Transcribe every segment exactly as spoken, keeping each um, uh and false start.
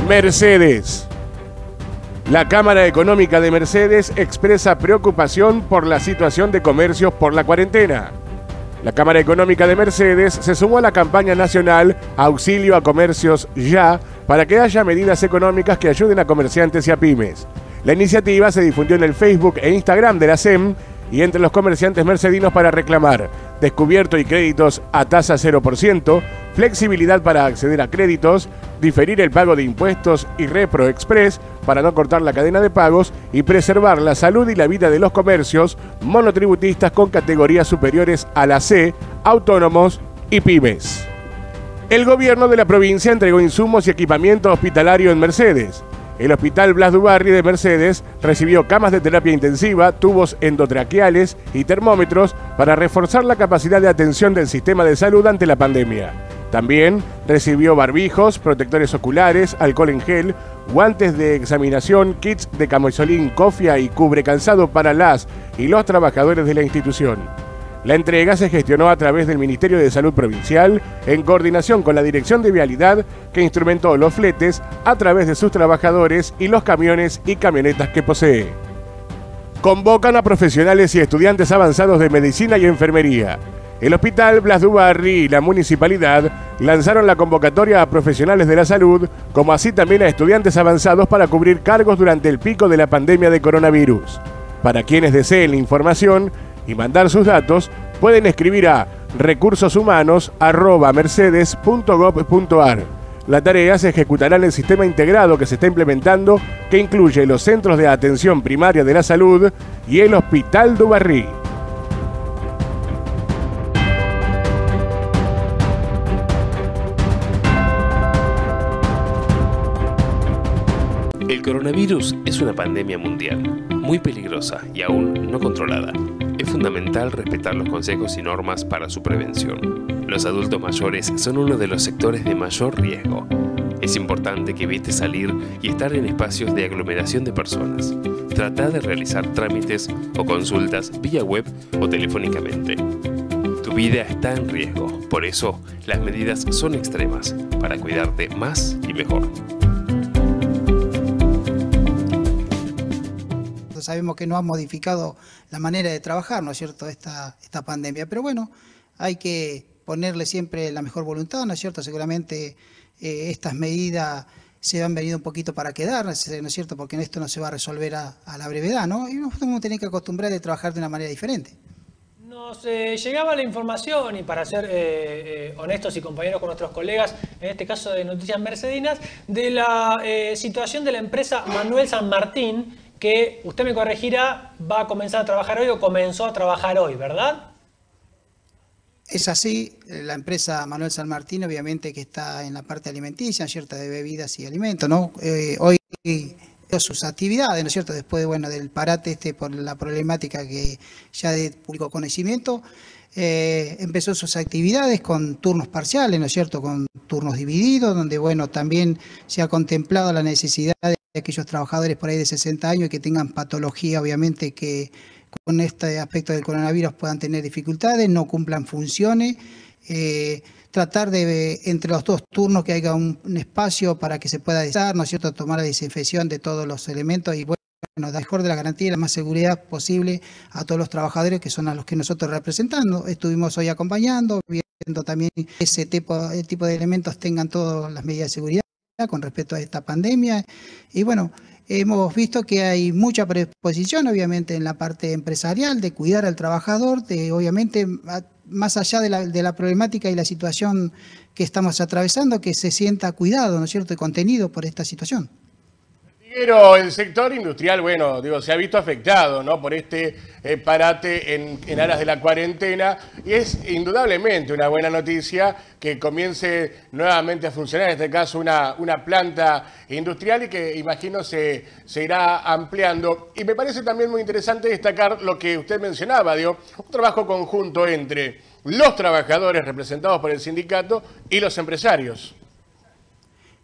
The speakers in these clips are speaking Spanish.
Mercedes. La Cámara Económica de Mercedes expresa preocupación por la situación de comercios por la cuarentena. La Cámara Económica de Mercedes se sumó a la campaña nacional Auxilio a Comercios Ya para que haya medidas económicas que ayuden a comerciantes y a pymes. La iniciativa se difundió en el Facebook e Instagram de la S E M y entre los comerciantes mercedinos para reclamar descubierto y créditos a tasa cero por ciento, flexibilidad para acceder a créditos, diferir el pago de impuestos y Repro Express para no cortar la cadena de pagos y preservar la salud y la vida de los comercios monotributistas con categorías superiores a la C, autónomos y pymes. El gobierno de la provincia entregó insumos y equipamiento hospitalario en Mercedes. El Hospital Blas Dubarry de Mercedes recibió camas de terapia intensiva, tubos endotraqueales y termómetros para reforzar la capacidad de atención del sistema de salud ante la pandemia. También recibió barbijos, protectores oculares, alcohol en gel, guantes de examinación, kits de camisolín, cofia y cubre calzado para las y los trabajadores de la institución. La entrega se gestionó a través del Ministerio de Salud Provincial en coordinación con la Dirección de Vialidad, que instrumentó los fletes a través de sus trabajadores y los camiones y camionetas que posee. Convocan a profesionales y estudiantes avanzados de medicina y enfermería. El Hospital Blas Dubarry y la Municipalidad lanzaron la convocatoria a profesionales de la salud, como así también a estudiantes avanzados para cubrir cargos durante el pico de la pandemia de coronavirus. Para quienes deseen la información y mandar sus datos, pueden escribir a recursoshumanos arroba mercedes punto gob punto ar. La tarea se ejecutará en el sistema integrado que se está implementando, que incluye los centros de atención primaria de la salud y el Hospital Dubarry. El coronavirus es una pandemia mundial, muy peligrosa y aún no controlada. Es fundamental respetar los consejos y normas para su prevención. Los adultos mayores son uno de los sectores de mayor riesgo. Es importante que evites salir y estar en espacios de aglomeración de personas. Trata de realizar trámites o consultas vía web o telefónicamente. Tu vida está en riesgo, por eso las medidas son extremas para cuidarte más y mejor. Sabemos que no ha modificado la manera de trabajar, ¿no es cierto?, esta, esta pandemia. Pero bueno, hay que ponerle siempre la mejor voluntad, ¿no es cierto? Seguramente eh, estas medidas se han venido un poquito para quedar, ¿no es cierto?, porque en esto no se va a resolver a, a la brevedad, ¿no? Y nosotros vamos a tener que acostumbrar a trabajar de una manera diferente. Nos eh, llegaba la información, y para ser eh, eh, honestos y compañeros con nuestros colegas, en este caso de Noticias Mercedinas, de la eh, situación de la empresa Manuel San Martín, que usted me corregirá, va a comenzar a trabajar hoy o comenzó a trabajar hoy, ¿verdad? Es así, la empresa Manuel San Martín obviamente que está en la parte alimenticia, ¿cierto?, de bebidas y alimentos, ¿no? Eh, hoy sus actividades, ¿no es cierto?, después de, bueno, del parate este por la problemática que ya de público conocimiento, eh, empezó sus actividades con turnos parciales, ¿no es cierto?, con turnos divididos, donde, bueno, también se ha contemplado la necesidad de aquellos trabajadores por ahí de sesenta años que tengan patología, obviamente, que con este aspecto del coronavirus puedan tener dificultades, no cumplan funciones, eh, tratar de, entre los dos turnos, que haya un, un espacio para que se pueda estar, ¿no es cierto?, tomar la desinfección de todos los elementos y, bueno, dar mejor de la garantía y la más seguridad posible a todos los trabajadores que son a los que nosotros representamos. Estuvimos hoy acompañando, viendo también ese tipo, el tipo de elementos tengan todas las medidas de seguridad con respecto a esta pandemia. Y bueno, hemos visto que hay mucha predisposición, obviamente, en la parte empresarial de cuidar al trabajador, de obviamente, más allá de la, de la problemática y la situación que estamos atravesando, que se sienta cuidado, ¿no es cierto?, y contenido por esta situación. Pero el sector industrial, bueno, digo, se ha visto afectado, ¿no?, por este eh, parate en, en aras de la cuarentena, y es indudablemente una buena noticia que comience nuevamente a funcionar, en este caso una, una planta industrial, y que imagino se, se irá ampliando. Y me parece también muy interesante destacar lo que usted mencionaba, digo, un trabajo conjunto entre los trabajadores representados por el sindicato y los empresarios.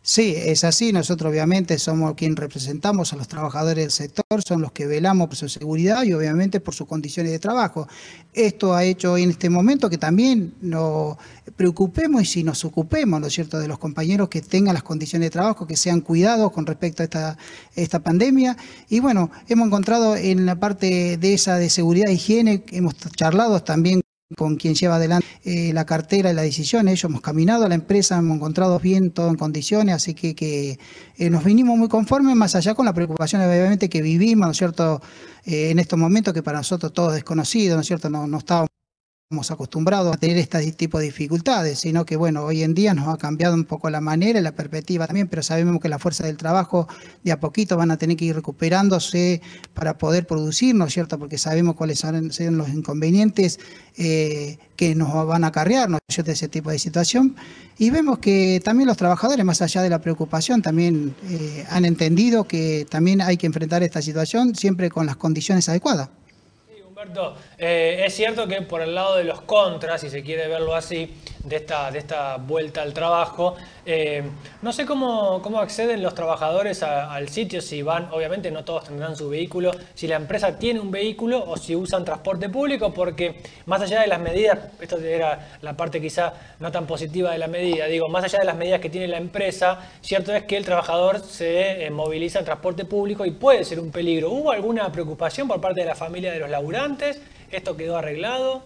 Sí, es así. Nosotros obviamente somos quien representamos a los trabajadores del sector, son los que velamos por su seguridad y obviamente por sus condiciones de trabajo. Esto ha hecho hoy en este momento que también nos preocupemos y si nos ocupemos, ¿no es cierto?, de los compañeros que tengan las condiciones de trabajo, que sean cuidados con respecto a esta, esta pandemia. Y bueno, hemos encontrado en la parte de esa de seguridad e higiene, hemos charlado también con quien lleva adelante eh, la cartera y la decisión. Ellos hemos caminado a la empresa, hemos encontrado bien, todo en condiciones, así que, que eh, nos vinimos muy conformes, más allá con la preocupación obviamente que vivimos, ¿no es cierto?, eh, en estos momentos que para nosotros todo es desconocido, ¿no es cierto?, no, no estábamos acostumbrados a tener este tipo de dificultades, sino que bueno, hoy en día nos ha cambiado un poco la manera y la perspectiva también, pero sabemos que la fuerza del trabajo de a poquito van a tener que ir recuperándose para poder producir, ¿no es cierto?, porque sabemos cuáles son, son los inconvenientes eh, que nos van a acarrear, ¿no es cierto?, ese tipo de situación. Y vemos que también los trabajadores, más allá de la preocupación, también eh, han entendido que también hay que enfrentar esta situación siempre con las condiciones adecuadas. Humberto, eh, es cierto que por el lado de los contras, si se quiere verlo así, de esta, de esta vuelta al trabajo, eh, no sé cómo, cómo acceden los trabajadores a, al sitio, si van, obviamente no todos tendrán su vehículo, si la empresa tiene un vehículo o si usan transporte público, porque más allá de las medidas, esto era la parte quizá no tan positiva de la medida, digo, más allá de las medidas que tiene la empresa, cierto es que el trabajador se eh, moviliza en transporte público y puede ser un peligro. ¿Hubo alguna preocupación por parte de la familia de los laburantes? ¿Esto quedó arreglado?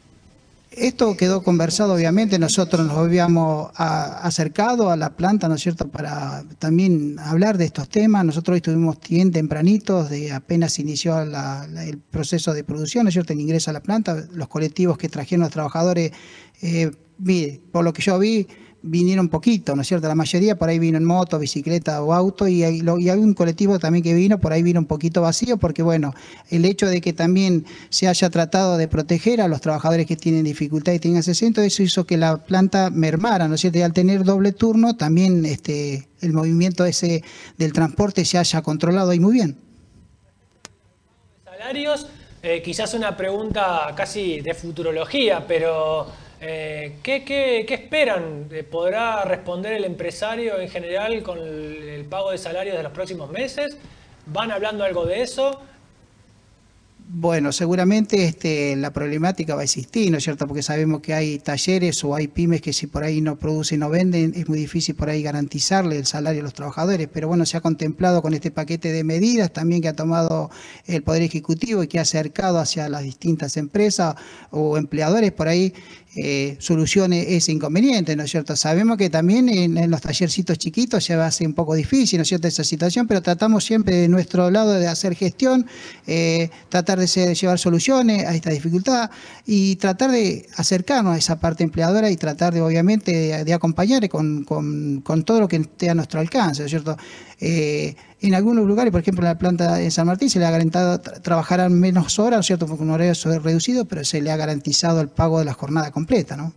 Esto quedó conversado, obviamente, nosotros nos habíamos a, acercado a la planta, ¿no es cierto?, para también hablar de estos temas. Nosotros hoy estuvimos bien tempranitos, de apenas inició la, la, el proceso de producción, ¿no es cierto?, el ingreso a la planta. Los colectivos que trajeron los trabajadores, eh, vi, por lo que yo vi, vinieron poquito, ¿no es cierto? La mayoría por ahí vino en moto, bicicleta o auto, y hay, y hay un colectivo también que vino, por ahí vino un poquito vacío, porque bueno, el hecho de que también se haya tratado de proteger a los trabajadores que tienen dificultad y tienen acceso, eso hizo que la planta mermara, ¿no es cierto? Y al tener doble turno, también este, el movimiento ese del transporte se haya controlado ahí muy bien. Salarios, eh, quizás una pregunta casi de futurología, pero... Eh, ¿qué, qué, ¿Qué esperan? ¿Podrá responder el empresario en general con el, el pago de salarios de los próximos meses? ¿Van hablando algo de eso? Bueno, seguramente este, la problemática va a existir, ¿no es cierto? Porque sabemos que hay talleres o hay pymes que si por ahí no producen, no venden, es muy difícil por ahí garantizarle el salario a los trabajadores. Pero bueno, se ha contemplado con este paquete de medidas también que ha tomado el Poder Ejecutivo y que ha acercado hacia las distintas empresas o empleadores por ahí, eh, solucione ese inconveniente, ¿no es cierto? Sabemos que también en, en los tallercitos chiquitos se va a hacer un poco difícil, ¿no es cierto?, esa situación, pero tratamos siempre de nuestro lado de hacer gestión, eh, tratar de ser, llevar soluciones a esta dificultad y tratar de acercarnos a esa parte empleadora y tratar de, obviamente, de, de acompañar con, con, con todo lo que esté a nuestro alcance, ¿no es cierto? Eh, en algunos lugares, por ejemplo, en la planta en San Martín se le ha garantizado tra trabajarán menos horas, ¿no es cierto?, porque un horario reducido, pero se le ha garantizado el pago de la jornada completa, ¿no?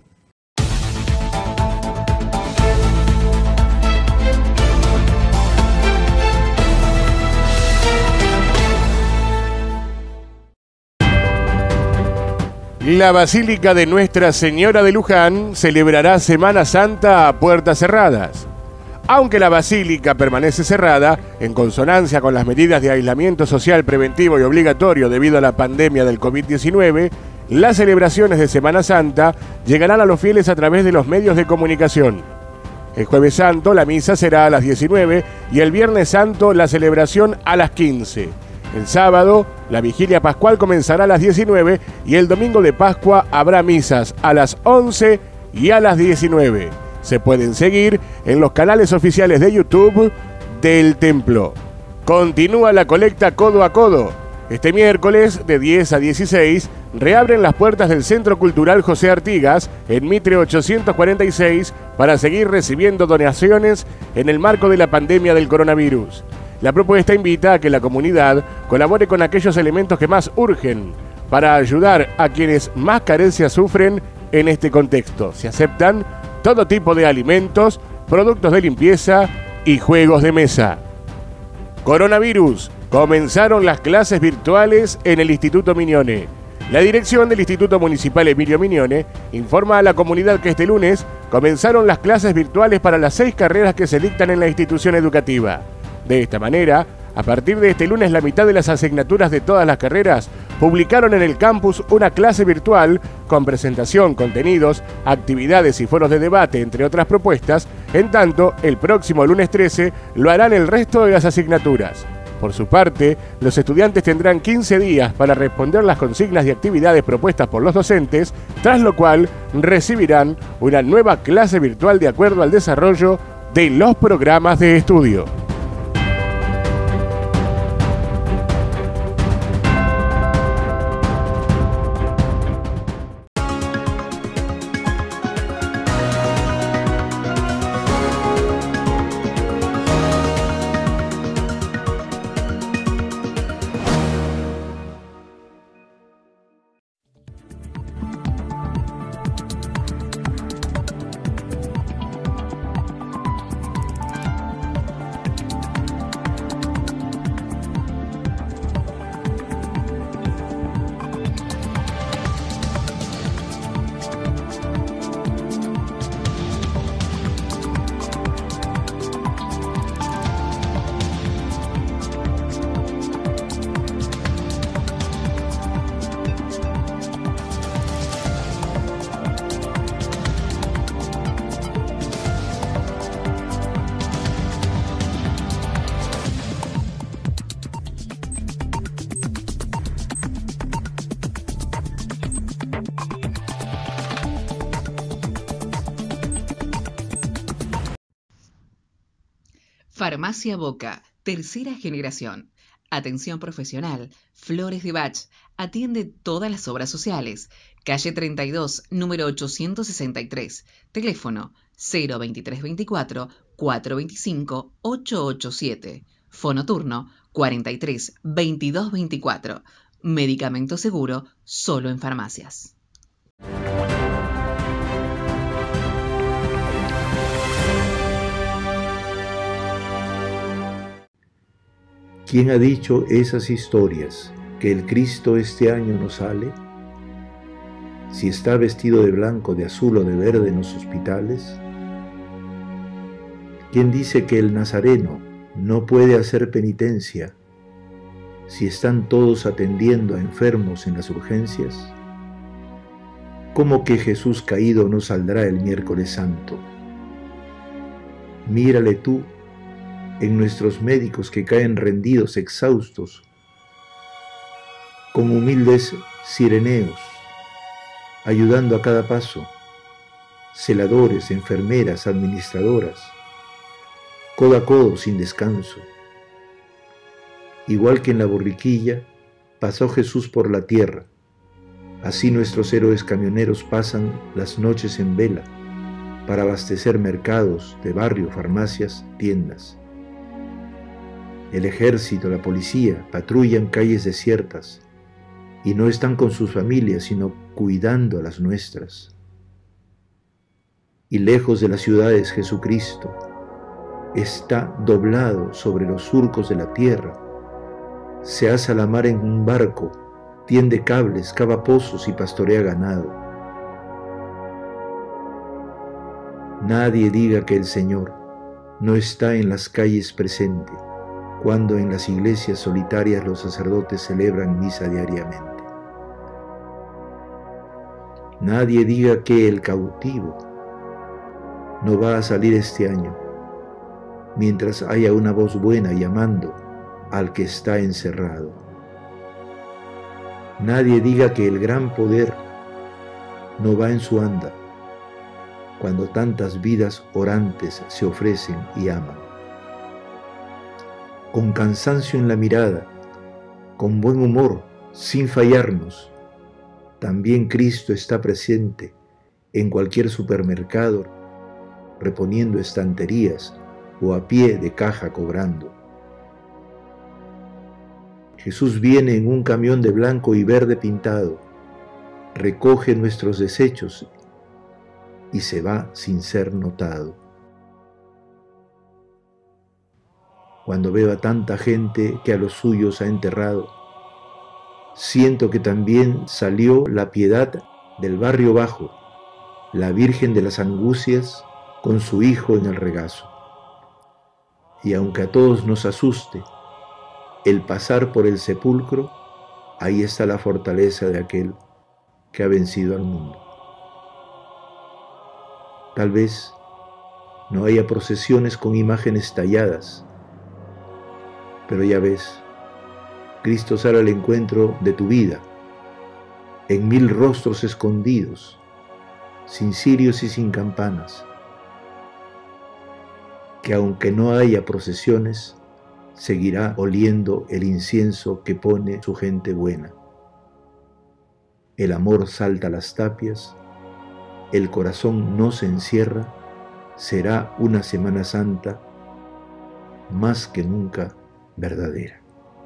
La Basílica de Nuestra Señora de Luján celebrará Semana Santa a puertas cerradas. Aunque la basílica permanece cerrada, en consonancia con las medidas de aislamiento social preventivo y obligatorio debido a la pandemia del COVID diecinueve, las celebraciones de Semana Santa llegarán a los fieles a través de los medios de comunicación. El Jueves Santo la misa será a las diecinueve y el Viernes Santo la celebración a las quince. El sábado, la vigilia pascual comenzará a las diecinueve y el domingo de Pascua habrá misas a las once y a las diecinueve. Se pueden seguir en los canales oficiales de YouTube del templo. Continúa la colecta codo a codo. Este miércoles, de diez a dieciséis, reabren las puertas del Centro Cultural José Artigas en Mitre ochocientos cuarenta y seis para seguir recibiendo donaciones en el marco de la pandemia del coronavirus. La propuesta invita a que la comunidad colabore con aquellos elementos que más urgen para ayudar a quienes más carencias sufren en este contexto. Se aceptan todo tipo de alimentos, productos de limpieza y juegos de mesa. Coronavirus. Comenzaron las clases virtuales en el Instituto Miñone. La dirección del Instituto Municipal Emilio Mignone informa a la comunidad que este lunes comenzaron las clases virtuales para las seis carreras que se dictan en la institución educativa. De esta manera, a partir de este lunes, la mitad de las asignaturas de todas las carreras publicaron en el campus una clase virtual con presentación, contenidos, actividades y foros de debate, entre otras propuestas. En tanto, el próximo lunes trece lo harán el resto de las asignaturas. Por su parte, los estudiantes tendrán quince días para responder las consignas y actividades propuestas por los docentes, tras lo cual recibirán una nueva clase virtual de acuerdo al desarrollo de los programas de estudio. Farmacia Boca, tercera generación. Atención profesional, Flores de Bach, atiende todas las obras sociales. Calle treinta y dos, número ochocientos sesenta y tres. Teléfono cero veintitrés veinticuatro, cuatrocientos veinticinco, ochocientos ochenta y siete. Fonoturno cuarenta y tres, veintidós veinticuatro. Medicamento seguro solo en farmacias. ¿Quién ha dicho esas historias que el Cristo este año no sale? Si está vestido de blanco, de azul o de verde en los hospitales. ¿Quién dice que el Nazareno no puede hacer penitencia si están todos atendiendo a enfermos en las urgencias? ¿Cómo que Jesús caído no saldrá el miércoles santo? Mírale tú en nuestros médicos que caen rendidos, exhaustos, con humildes sireneos, ayudando a cada paso, celadores, enfermeras, administradoras, codo a codo sin descanso. Igual que en la borriquilla, pasó Jesús por la tierra, así nuestros héroes camioneros pasan las noches en vela para abastecer mercados de barrio, farmacias, tiendas. El ejército, la policía, patrullan calles desiertas y no están con sus familias, sino cuidando a las nuestras. Y lejos de las ciudades, Jesucristo está doblado sobre los surcos de la tierra, se asa la mar en un barco, tiende cables, cava pozos y pastorea ganado. Nadie diga que el Señor no está en las calles presente, cuando en las iglesias solitarias los sacerdotes celebran misa diariamente. Nadie diga que el cautivo no va a salir este año, mientras haya una voz buena llamando al que está encerrado. Nadie diga que el gran poder no va en su anda, cuando tantas vidas orantes se ofrecen y aman. Con cansancio en la mirada, con buen humor, sin fallarnos, también Cristo está presente en cualquier supermercado, reponiendo estanterías o a pie de caja cobrando. Jesús viene en un camión de blanco y verde pintado, recoge nuestros desechos y se va sin ser notado. Cuando veo a tanta gente que a los suyos ha enterrado, siento que también salió la piedad del barrio bajo, la Virgen de las Angustias con su hijo en el regazo. Y aunque a todos nos asuste el pasar por el sepulcro, ahí está la fortaleza de aquel que ha vencido al mundo. Tal vez no haya procesiones con imágenes talladas, pero ya ves, Cristo sale al encuentro de tu vida, en mil rostros escondidos, sin cirios y sin campanas, que aunque no haya procesiones, seguirá oliendo el incienso que pone su gente buena. El amor salta las tapias, el corazón no se encierra, será una Semana Santa más que nunca verdadera.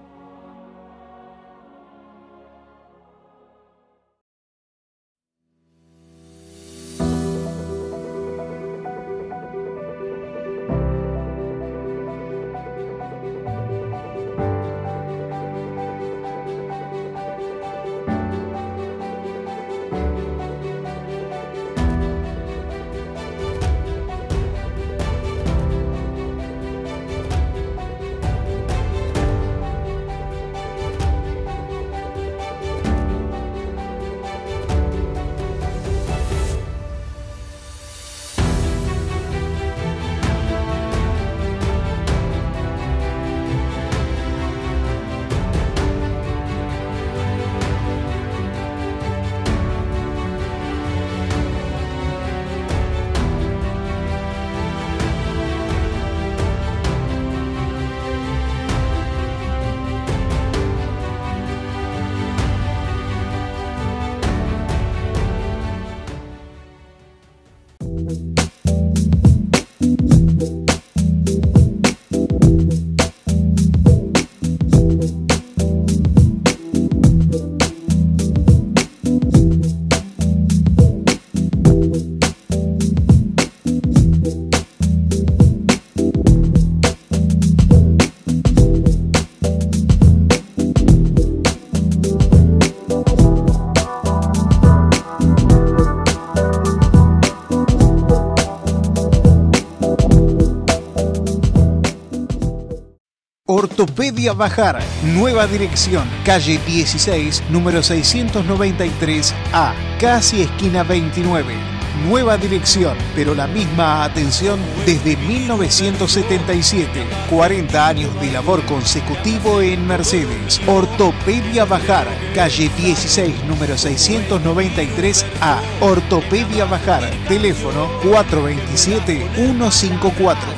Ortopedia Bajar, nueva dirección, calle dieciséis, número seiscientos noventa y tres A, casi esquina veintinueve. Nueva dirección, pero la misma atención desde mil novecientos setenta y siete. cuarenta años de labor consecutivo en Mercedes. Ortopedia Bajar, calle dieciséis, número seiscientos noventa y tres A. Ortopedia Bajar, teléfono cuatro dos siete, uno cinco cuatro.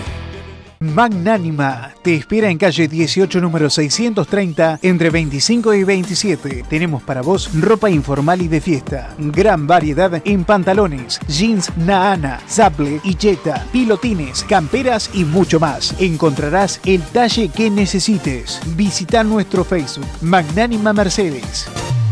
Magnánima te espera en calle dieciocho, número seiscientos treinta, entre veinticinco y veintisiete. Tenemos para vos ropa informal y de fiesta. Gran variedad en pantalones, jeans Naana, Zaple y Jetta, pilotines, camperas y mucho más. Encontrarás el talle que necesites. Visita nuestro Facebook, Magnánima Mercedes.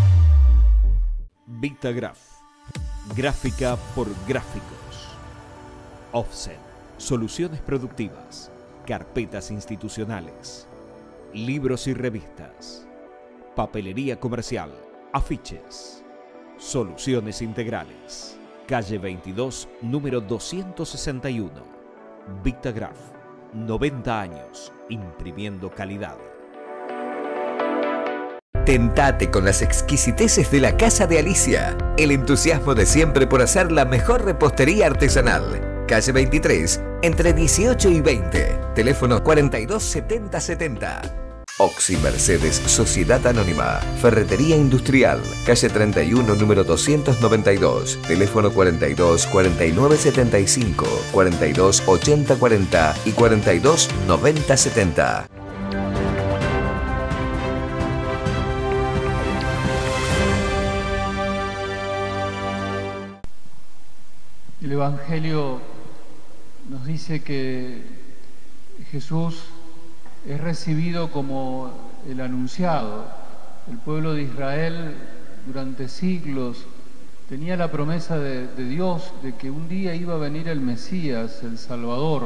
Vitagraph, gráfica por gráficos. Offset, soluciones productivas. Carpetas institucionales, libros y revistas, papelería comercial, afiches, soluciones integrales. Calle veintidós, número doscientos sesenta y uno. Vitagraph, noventa años, imprimiendo calidad. Tentate con las exquisiteces de la Casa de Alicia. El entusiasmo de siempre por hacer la mejor repostería artesanal. Calle veintitrés, entre dieciocho y veinte. Teléfono cuarenta y dos setenta setenta. Oxy Mercedes Sociedad Anónima. Ferretería Industrial. Calle treinta y uno, número doscientos noventa y dos. Teléfono cuarenta y dos cuarenta y nueve setenta y cinco, cuarenta y dos ochenta cuarenta y cuarenta y dos noventa setenta. El Evangelio nos dice que Jesús es recibido como el anunciado. El pueblo de Israel durante siglos tenía la promesa de, de Dios de que un día iba a venir el Mesías, el Salvador.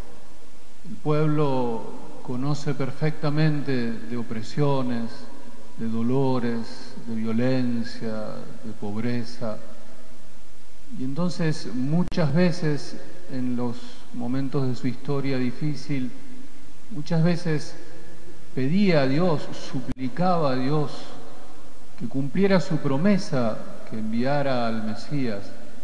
El pueblo conoce perfectamente de opresiones, de dolores, de violencia, de pobreza. Y entonces muchas veces en los momentos de su historia difícil, muchas veces pedía a Dios, suplicaba a Dios que cumpliera su promesa, que enviara al Mesías.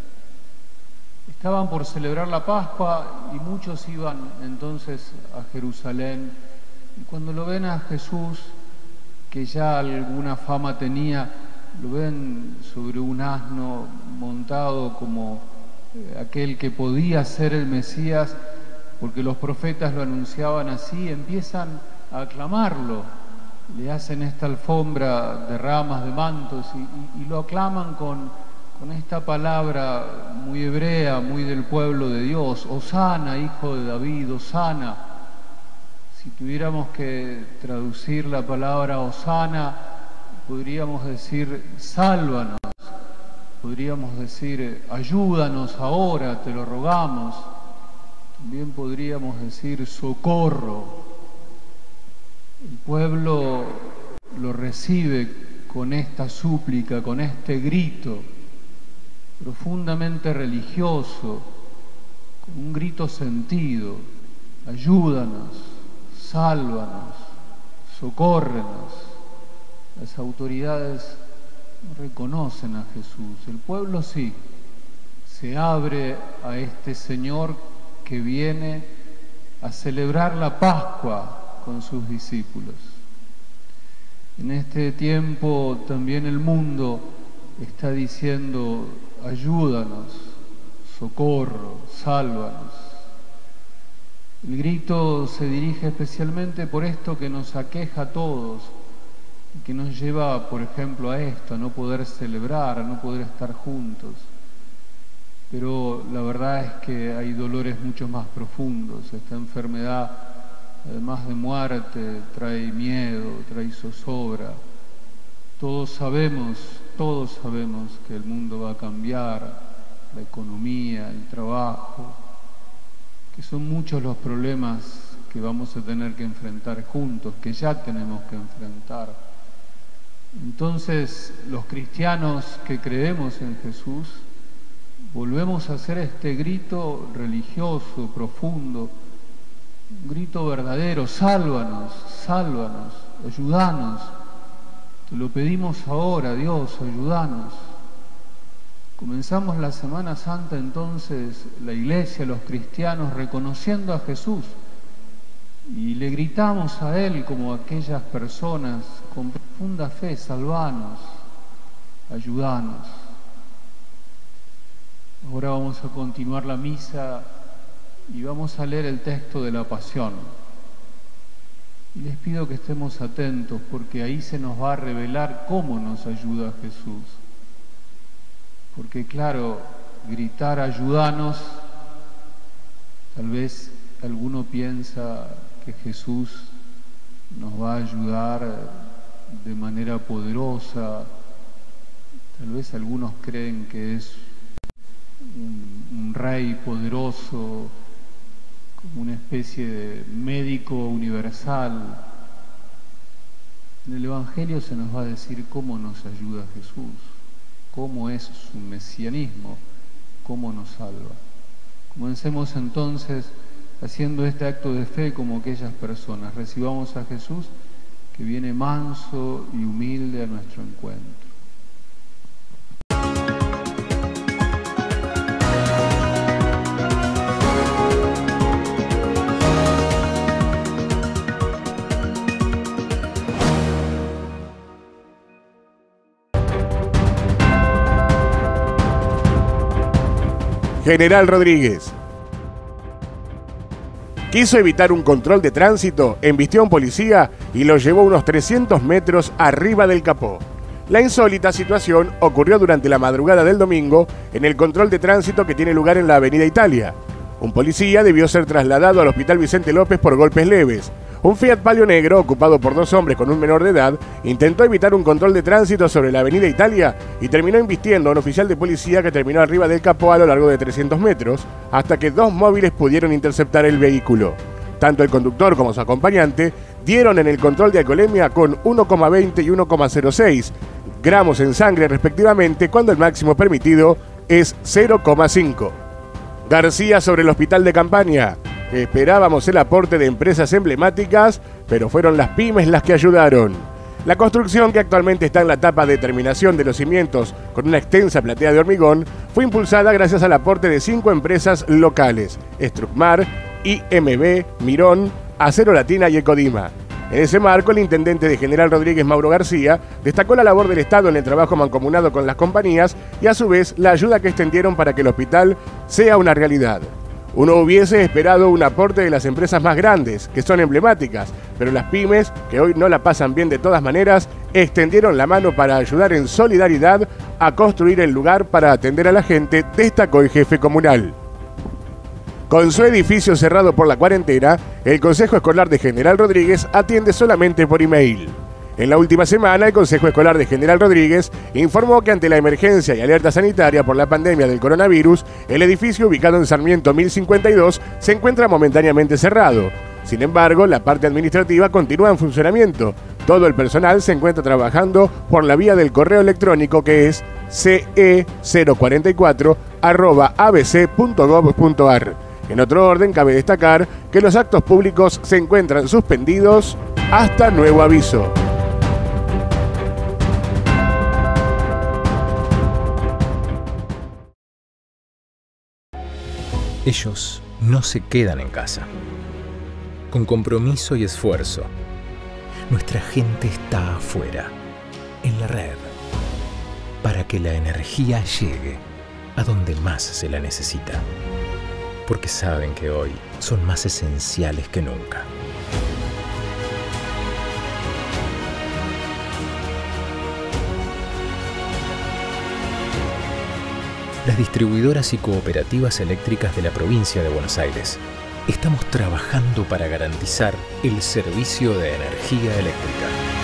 Estaban por celebrar la Pascua y muchos iban entonces a Jerusalén. Y cuando lo ven a Jesús, que ya alguna fama tenía, lo ven sobre un asno montado como aquel que podía ser el Mesías, porque los profetas lo anunciaban así, empiezan a aclamarlo, le hacen esta alfombra de ramas, de mantos, y, y, y lo aclaman con, con esta palabra muy hebrea, muy del pueblo de Dios: Hosana, hijo de David, Hosana. Si tuviéramos que traducir la palabra Hosana, podríamos decir sálvanos, podríamos decir ayúdanos ahora, te lo rogamos. También podríamos decir socorro. El pueblo lo recibe con esta súplica, con este grito profundamente religioso, con un grito sentido: ayúdanos, sálvanos, socórrenos. Las autoridades no reconocen a Jesús, el pueblo sí, se abre a este Señor que viene a celebrar la Pascua con sus discípulos. En este tiempo también el mundo está diciendo: ayúdanos, socorro, sálvanos. El grito se dirige especialmente por esto que nos aqueja a todos, que nos lleva, por ejemplo, a esto, a no poder celebrar, a no poder estar juntos. Pero la verdad es que hay dolores mucho más profundos. Esta enfermedad, además de muerte, trae miedo, trae zozobra. Todos sabemos, todos sabemos que el mundo va a cambiar, la economía, el trabajo, que son muchos los problemas que vamos a tener que enfrentar juntos, que ya tenemos que enfrentar. Entonces, los cristianos que creemos en Jesús, volvemos a hacer este grito religioso, profundo, un grito verdadero: sálvanos, sálvanos, ayúdanos. Te lo pedimos ahora, Dios, ayúdanos. Comenzamos la Semana Santa entonces, la Iglesia, los cristianos, reconociendo a Jesús, y le gritamos a Él como a aquellas personas con profunda fe: salvanos, ayúdanos. Ahora vamos a continuar la misa y vamos a leer el texto de la Pasión. Y les pido que estemos atentos, porque ahí se nos va a revelar cómo nos ayuda Jesús. Porque claro, gritar ayúdanos, tal vez alguno piensa que Jesús nos va a ayudar de manera poderosa. Tal vez algunos creen que es un, un rey poderoso, como una especie de médico universal. En el Evangelio se nos va a decir cómo nos ayuda Jesús, cómo es su mesianismo, cómo nos salva. Comencemos entonces haciendo este acto de fe como aquellas personas. Recibamos a Jesús, que viene manso y humilde a nuestro encuentro. General Rodríguez quiso evitar un control de tránsito, embistió a un policía y lo llevó unos trescientos metros arriba del capó. La insólita situación ocurrió durante la madrugada del domingo en el control de tránsito que tiene lugar en la Avenida Italia. Un policía debió ser trasladado al Hospital Vicente López por golpes leves. Un Fiat Palio negro, ocupado por dos hombres con un menor de edad, intentó evitar un control de tránsito sobre la Avenida Italia y terminó embistiendo a un oficial de policía que terminó arriba del capó a lo largo de trescientos metros, hasta que dos móviles pudieron interceptar el vehículo. Tanto el conductor como su acompañante dieron en el control de alcoholemia con uno coma veinte y uno coma cero seis gramos en sangre respectivamente, cuando el máximo permitido es cero coma cinco. García sobre el hospital de campaña. Esperábamos el aporte de empresas emblemáticas, pero fueron las pymes las que ayudaron. La construcción, que actualmente está en la etapa de terminación de los cimientos con una extensa platea de hormigón, fue impulsada gracias al aporte de cinco empresas locales: Estrucmar, I M B, Mirón, Acero Latina y Ecodima. En ese marco, el intendente de General Rodríguez, Mauro García, destacó la labor del Estado en el trabajo mancomunado con las compañías y, a su vez, la ayuda que extendieron para que el hospital sea una realidad. Uno hubiese esperado un aporte de las empresas más grandes, que son emblemáticas, pero las pymes, que hoy no la pasan bien de todas maneras, extendieron la mano para ayudar en solidaridad a construir el lugar para atender a la gente, destacó el jefe comunal. Con su edificio cerrado por la cuarentena, el Consejo Escolar de General Rodríguez atiende solamente por email. En la última semana, el Consejo Escolar de General Rodríguez informó que ante la emergencia y alerta sanitaria por la pandemia del coronavirus, el edificio ubicado en Sarmiento mil cincuenta y dos se encuentra momentáneamente cerrado. Sin embargo, la parte administrativa continúa en funcionamiento. Todo el personal se encuentra trabajando por la vía del correo electrónico, que es c e cero cuarenta y cuatro arroba a b c punto gov punto a r. En otro orden, cabe destacar que los actos públicos se encuentran suspendidos hasta nuevo aviso. Ellos no se quedan en casa. Con compromiso y esfuerzo, nuestra gente está afuera, en la red, para que la energía llegue a donde más se la necesita. Porque saben que hoy son más esenciales que nunca. Las distribuidoras y cooperativas eléctricas de la provincia de Buenos Aires estamos trabajando para garantizar el servicio de energía eléctrica.